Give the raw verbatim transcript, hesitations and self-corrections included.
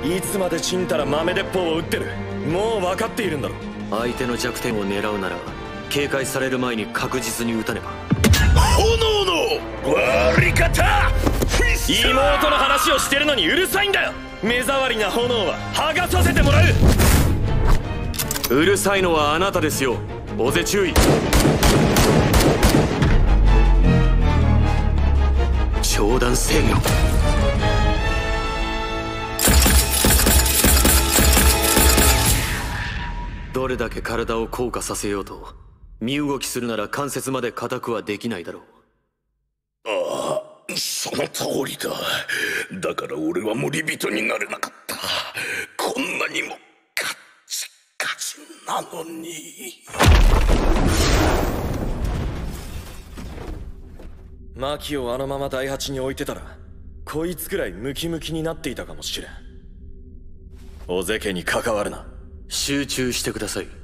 いつまでちんたら豆鉄砲を撃ってる。もう分かっているんだろ。 相手の弱点を狙うなら警戒される前に確実に撃たねば。 炎の割り方。 妹の話をしてるのにうるさいんだよ。目障りな炎は剥がさせてもらう。 うるさいのはあなたですよ。尾瀬注意。長弾制御。どれだけ体を硬化させようと身動きするなら関節まで固くはできないだろう。 ああ、その通りだ。だから俺は森人になれなかった。こんなにもカッチカチなのに。 マキをあのまま第八に置いてたらこいつくらいムキムキになっていたかもしれん。尾瀬家に関わるな。 集中してください。